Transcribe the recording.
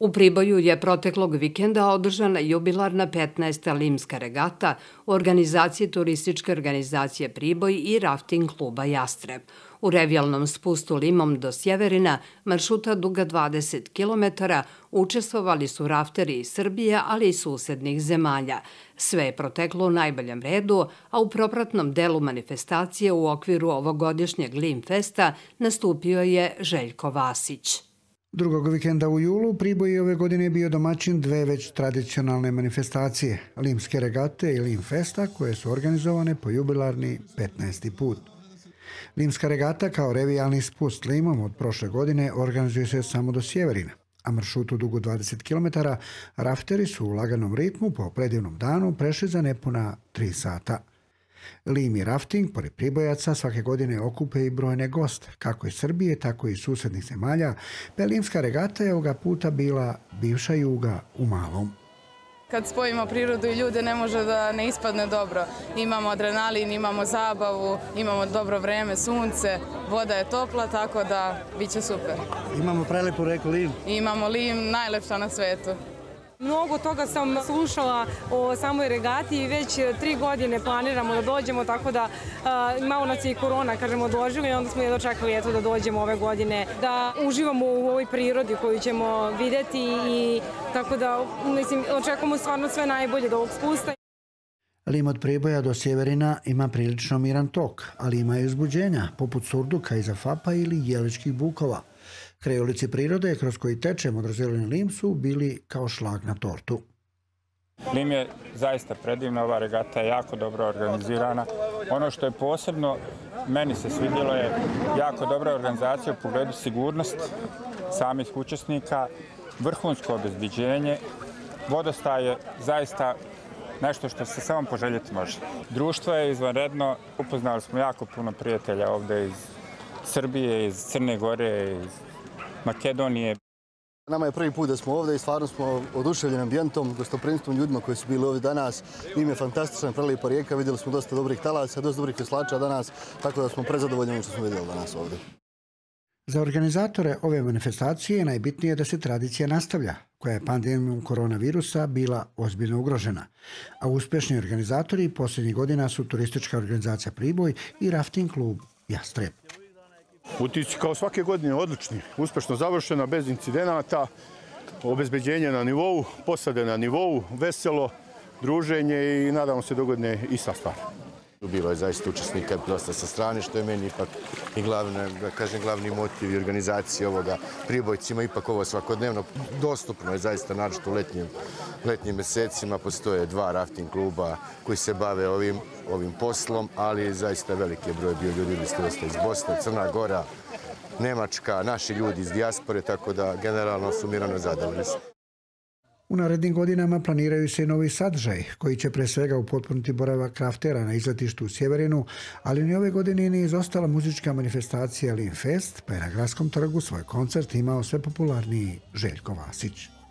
U Priboju je proteklog vikenda održana jubilarna 15. limska regata u organizaciji Turističke organizacije Priboj i rafting kluba Jastreb. U revijalnom spustu Limom do Sjeverina, maršruta duga 20 km, učestvovali su rafteri iz Srbije, ali i susednih zemalja. Sve je proteklo u najboljem redu, a u propratnom delu manifestacije u okviru ovogodišnjeg Lim Festa nastupio je Željko Vasić. Drugog vikenda u julu Priboj je ove godine bio domaćin dve već tradicionalne manifestacije, Limske regate i Lim Festa, koje su organizovane po jubilarni 15. put. Limska regata kao revijalni spust Limom od prošle godine organizuje se samo do Sjeverina, a maršrutu dugu 20 km rafteri su u laganom ritmu po predivnom danu prešli za nepuna 3 sata. Lim i rafting, pored Pribojaca, svake godine okupe i brojne goste, kako iz Srbije, tako i susednih zemalja, pa Limska regata je ovoga puta bila bivša Juga u malom. Kad spojimo prirodu i ljude ne može da ne ispadne dobro. Imamo adrenalin, imamo zabavu, imamo dobro vreme, sunce, voda je topla, tako da bit će super. Imamo prelepu reku Lim. Imamo Lim, najlepša na svetu. Mnogo toga sam slušala o samoj regati i već 3 godine planiramo da dođemo, tako da malo nas je i korona, kažemo, odložila i onda smo jedno čekali da dođemo ove godine, da uživamo u ovoj prirodi koju ćemo vidjeti i tako da, mislim, očekujemo stvarno sve najbolje do ovog spusta. Lim od Priboja do Sjeverina ima prilično miran tok, ali ima i uzbuđenja, poput surduka iza Fapa ili jeličkih bukova. Krajolici prirode kroz koji teče modrozeleni Lim su bili kao šlag na tortu. Lim je zaista predivna, ova regata je jako dobro organizirana. Ono što je posebno meni se svidjelo je jako dobra organizacija u pogledu sigurnosti samih učesnika, vrhunsko obezbeđenje, vodostaj je zaista nešto što se samo poželjeti može. Društvo je izvanredno, upoznali smo jako puno prijatelja ovdje iz Srbije, iz Crne Gore, iz Makedonije. Nama je prvi put da smo ovdje i stvarno smo oduševljeni ambijentom, gostoprimstvom ljudima koji su bili ovdje danas. Lim je fantastična, prelijepa rijeka, vidjeli smo dosta dobrih talaca, dosta dobrih veslača danas, tako da smo prezadovoljni što smo vidjeli danas ovdje. Za organizatore ove manifestacije najbitnije je da se tradicija nastavlja, koja je pandemijom koronavirusa bila ozbiljno ugrožena. A uspješni organizatori posljednjih godina su Turistička organizacija Priboj i rafting klub Jastreb. Utisci kao svake godine odlični, uspješno završena, bez incidenata, obezbeđenje na nivou, posade na nivou, veselo, druženje i nadamo se dogodne i sastav. Bilo je zaista učesnika dosta sa strane, što je meni ipak i glavni motiv i organizacije ovoga. Pribojcima ipak ovo svakodnevno dostupno je zaista, naročito u letnjim mesecima. Postoje 2 rafting kluba koji se bave ovim poslom, ali zaista veliki je broj bio ljudi iz Bosne, Crna Gora, Nemačka, naši ljudi iz dijaspore, tako da generalno sumirano zadovoljni. U narednim godinama planiraju se i novi sadržaj, koji će pre svega upotpuniti boravak raftera na izletištu u Sjeverinu, ali ni ove godine nije izostala muzička manifestacija Lim Fest, pa je na Gradskom trgu svoj koncert imao sve popularniji Željko Vasić.